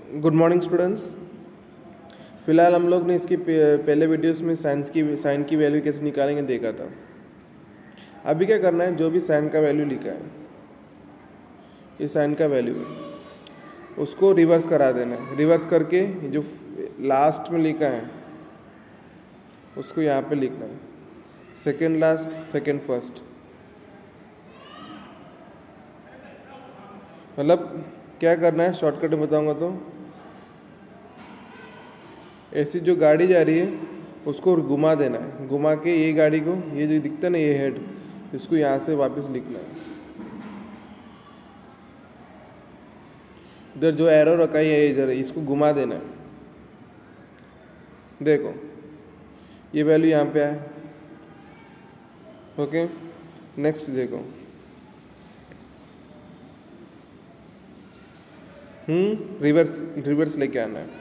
Good morning students. फिलहाल हम लोग ने इसकी पहले वीडियोस में साइन की वैल्यू कैसे निकालेंगे देखा था। अभी क्या करना है, जो भी साइन का वैल्यू लिखा है, ये साइन का वैल्यू है, उसको रिवर्स करा देना है। रिवर्स करके जो लास्ट में लिखा है उसको यहाँ पे लिखना है, सेकेंड लास्ट सेकेंड फर्स्ट। मतलब क्या करना है, शॉर्टकट में बताऊंगा तो ऐसी जो गाड़ी जा रही है उसको घुमा देना है, घुमा के ये गाड़ी को, ये जो दिखता है ना ये हेड, इसको यहाँ से वापस लिखना है। इधर जो एरो रखा है इधर, इसको घुमा देना है। देखो ये वैल्यू यहाँ पे आए। ओके, नेक्स्ट देखो, रिवर्स रिवर्स लेके आना है।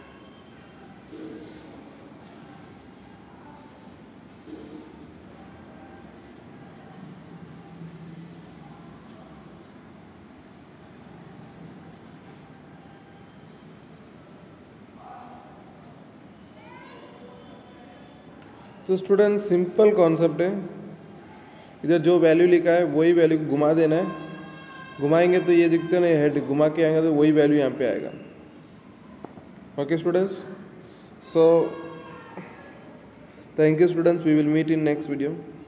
तो स्टूडेंट सिंपल कॉन्सेप्ट है, इधर जो वैल्यू लिखा है वही वैल्यू को घुमा देना है। घुमाएंगे तो ये दिखते ना, हेड घुमा के आएंगे तो वही वैल्यू यहाँ पे आएगा। Okay students, so thank you students, we will meet in next video.